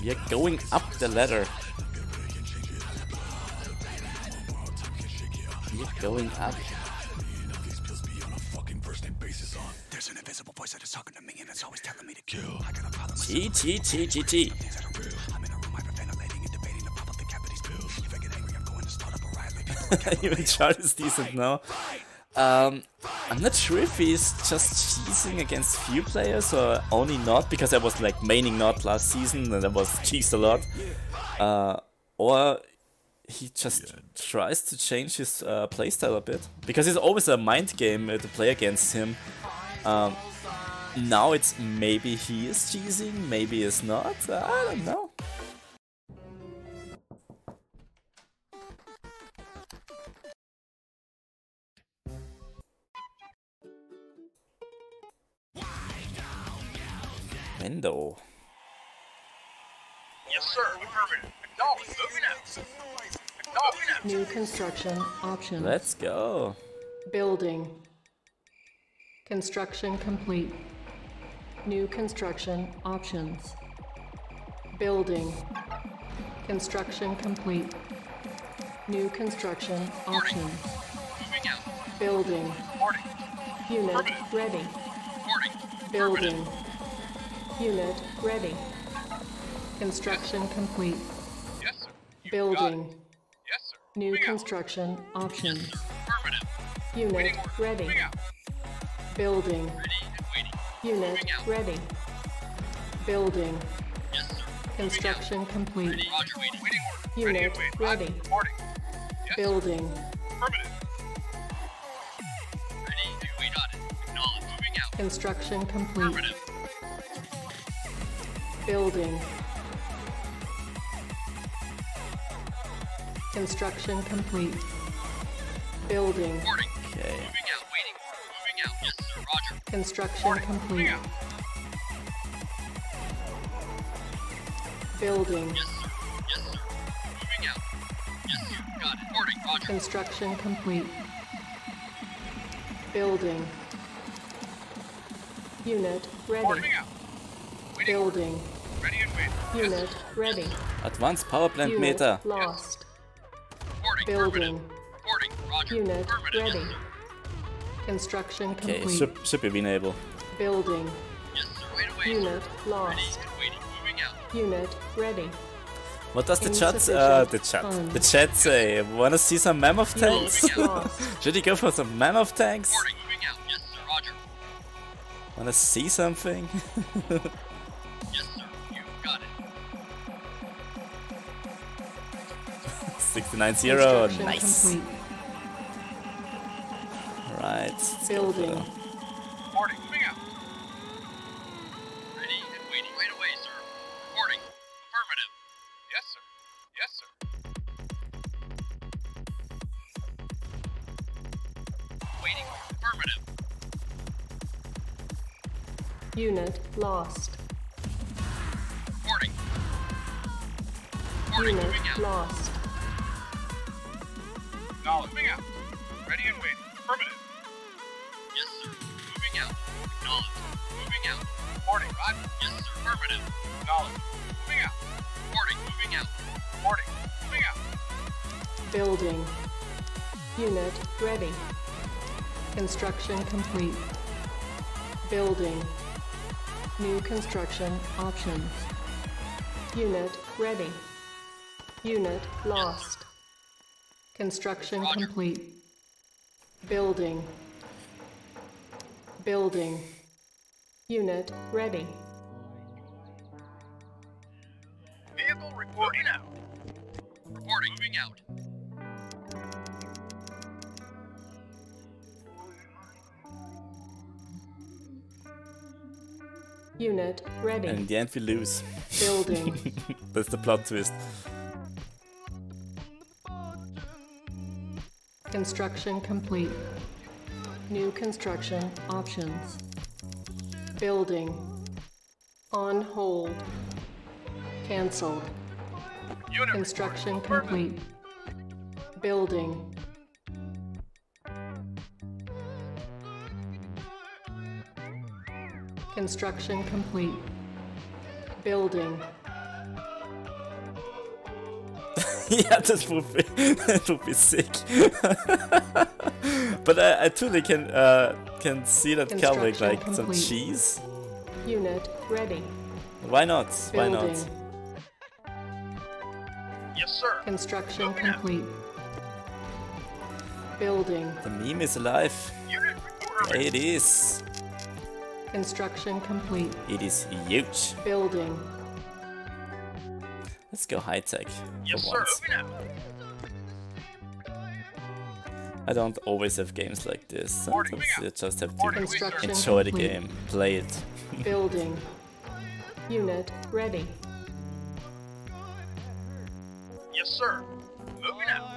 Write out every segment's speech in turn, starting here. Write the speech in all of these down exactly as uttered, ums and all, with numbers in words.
We are going up the ladder. We are going up. There's an invisible voice that is talking to me and it's always telling me to kill. I got a problem. T T T T T. I'm in a room hyperventilating and debating the problem the cavity's pills. If I get angry, I'm going to start up a riot. Even Charles is decent now. Um, I'm not sure if he's just cheesing against few players or only Not, because I was like maining Not last season and I was cheesed a lot. Uh, or he just tries to change his uh, playstyle a bit, because it's always a mind game uh, to play against him. Um, now it's maybe he is cheesing, maybe it's not, I don't know. Window. Yes, sir. We permitted. Acknowledge. Moving out. Acknowledge out. New construction options. Let's go. Building. Construction complete. New construction options. Building. Construction complete. New construction options. Moving out. Building. Reporting. Unit Affirmative. ready. Reporting. Building. Unit ready. Construction complete. Yes, sir. You got it. Building. Yes, sir. New Moving out. construction options. Affirmative. Unit Waiting order. ready. Moving out. Building. Ready and waiting. Unit Moving out. ready. Building. Yes, sir. Construction complete. Ready. Roger. Waiting. Waiting order. Unit ready and waiting. ready. Reporting. Yes, Building. Affirmative. Ready and wait on it. Acknowledge. Moving out. Construction complete. Affirmative. Building. Construction complete. Building. Reporting. Okay. Moving out. Waiting order. Moving out. Yes, sir. Roger. Construction Moving complete. out. Building. Yes, sir. Yes, sir. Moving out. Yes, sir. Got it. Reporting. Roger. Construction complete. Building. Unit ready. Reporting out. Waiting order. Building. Ready and waiting. Yes, Unit sir. ready. Advanced power plant Unit meter. lost. Reporting. Building. Affirmative. Reporting. Roger. Unit Affirmative. ready. Yes, sir. Construction Okay, complete. should, should be winnable. Building. Yes, sir. Right away, Unit sir. Ready lost. and waiting. Moving out. Unit ready. What does the chat, uh, the chat, Insufficient the chat say? Wanna see some mammoth tanks? Unit lost. Should he go for some mammoth tanks? Reporting. Moving out. Yes, sir. Roger. Wanna see something? Yes, sir. You got it. sixty-nine zero, Construction nice. complete. Right. let's go Building. for- Reporting. Moving out. Ready and waiting. Right away, sir. Reporting. Affirmative. Yes, sir. Yes, sir. Waiting. Affirmative. Unit lost. Reporting. Reporting. Unit Moving out. lost. Acknowledge. Moving out. Ready and waiting. Affirmative. Yes, sir. Moving out. Acknowledge. Moving out. Reporting. Roger. Yes, sir. Affirmative. Acknowledge. Moving out. Reporting. Moving out. Reporting. Moving out. Building. Unit ready. Construction complete. Building. New construction options. Unit ready. Unit lost. Construction Roger. complete. Building. Building. Unit ready. Vehicle reporting out. Reporting. Moving out. Unit ready. And in the end we lose. Building. That's the plot twist. Construction complete. New construction options. Building. On hold. Cancelled. Unit Construction reporting. complete. Building. Construction complete. Building. Yeah, this would be that would be sick. But I, I totally can uh, can see that Kelvik like some complete. cheese. Unit ready. Why not? Why Building. not? Yes, sir. Construction Moving out. complete. Building. The meme is alive. Unit Yeah, reported. it is. Construction complete. It is huge. Building. Let's go high tech for Yes, sir. once. Moving out. I don't always have games like this. Sometimes you just have to Construction enjoy the complete. game, play it. Building. Unit ready. Yes, sir. Moving out.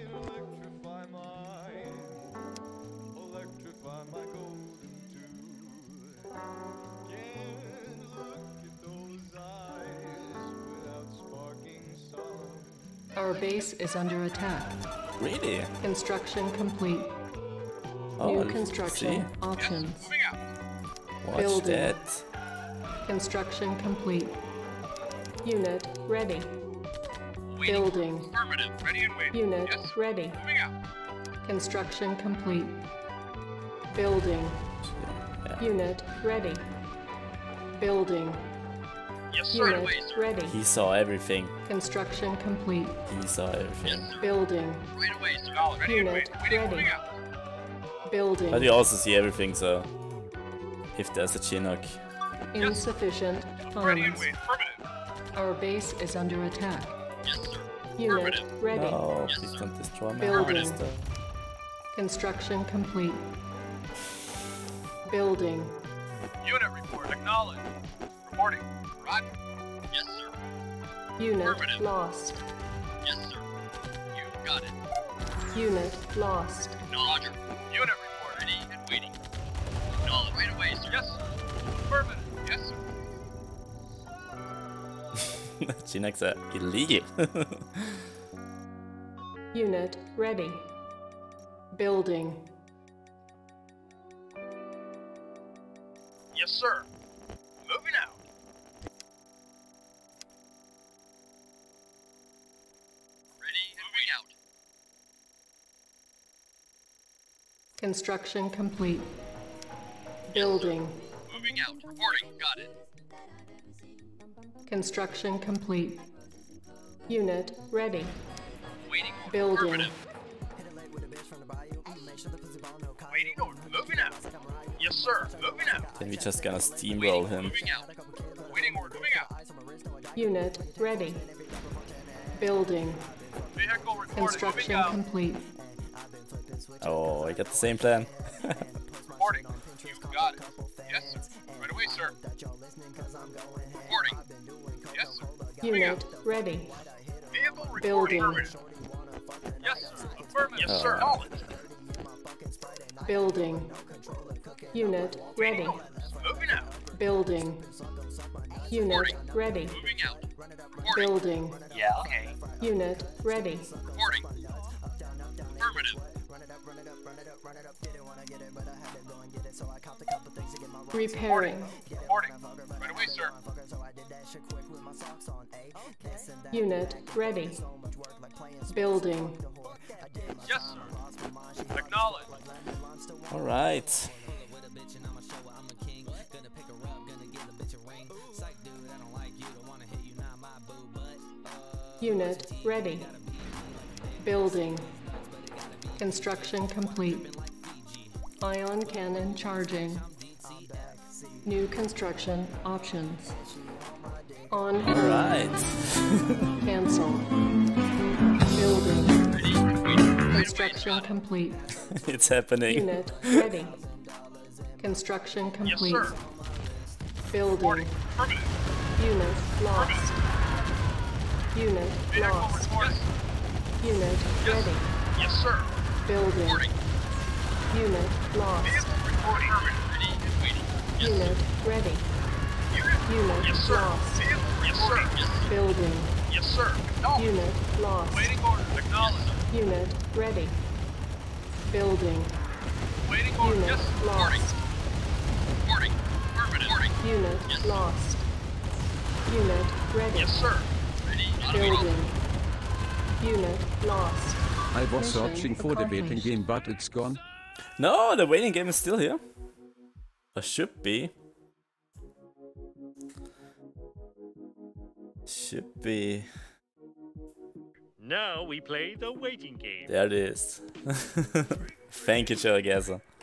Our base is under attack. Really? Construction complete. Oh, New let's construction see. options. Moving out. Watch Building. that. Construction complete. Unit ready. Waiting. Building. Affirmative. Ready and waiting. Unit Yes. ready. Moving out. Construction complete. Building. Yeah. Unit ready. Building. Yes, sir. Right away, Unit sir. ready. He saw everything. Construction complete. He saw everything. Yes, sir. Building. Right away, sir. Solid. Ready and Unit waiting. Waiting. ready. Moving out. Building. But you also see everything, so if there's a Chinook. Insufficient Ready and funds. waiting. Affirmative. Our base is under attack. Yes, sir. Unit Affirmative. ready. No, Yes, please sir. don't destroy my Building. harvester. Construction complete. Building. Unit report. Acknowledged. Reporting. Roger. Yes, sir. Unit Affirmative. lost. Yes, sir. You got it. Unit lost. Roger. Unit report. Ready and waiting. Acknowledged. Right away, sir. Yes, sir. Affirmative. Yes, sir. Chinooks are illegal. Unit ready. Building. Yes, sir. Moving out. Ready and moving out. Construction complete. Building. Moving out. Reporting. Got it. Construction complete. Unit ready. Waiting order. Building. Affirmative. Waiting order. Moving out. Yes, sir. Moving out. Then we just gonna steamroll him. Moving out. Waiting order. Moving out. Unit ready. Building. Vehicle reporting. Construction Moving out. complete. Oh, I got the same plan. Reporting. You got it. Yes, sir. Right away, sir. Reporting. Yes, sir. Moving Unit out. ready. Vehicle reporting. Building. Affirmative. Yes, sir. Affirmative. Yes, sir. Oh. Knowledge. Building. Unit ready. Moving out. Building. Unit ready. Moving out. Reporting. Building. Yeah, okay. Unit ready. Reporting. Affirmative. Repairing. Reporting. Right away, sir. Unit ready. Building. Yes, sir. Acknowledge. Alright. Unit ready. Building. Construction complete. Ion cannon charging. New construction options. On hold. Alright. Cancel. Building. Ready and waiting. Right away, Construction got it. complete. It's happening. Unit ready. Construction Yes, complete. sir. Building. Reporting. Affirmative. Unit lost. Unit Vehicle lost. reporting. Unit Yes. ready. Yes, sir. Building. Reporting. Unit lost. Vehicle reporting. Affirmative. Ready and waiting. Yes, Unit ready. Unit. Unit Yes, sir. lost. Vehicle. Yes, sir. Yes, sir. Building. Yes, sir. Acknowledge. Unit lost. Waiting order. Acknowledge. Unit ready. Building. Waiting order. Unit Yes. Reporting. lost. Reporting. Affirmative. Reporting. Unit Yes. lost. Unit ready. Yes, sir. Ready. On the way. Building. Unit lost. I was Mission searching for the waiting accomplished. game, but it's gone. No, the waiting game is still here. Or should be. Should be. Now we play the waiting game. There it is. Thank you, Cherry Gasser.